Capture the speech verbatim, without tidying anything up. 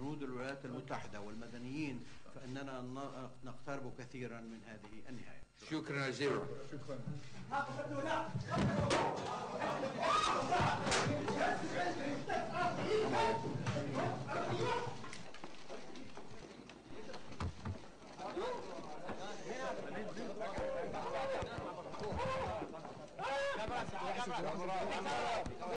جنود الولايات المتحدة والمدنيين فإننا نقترب كثيرا من هذه النهاية. شكرا جزيلا. شكرا. لا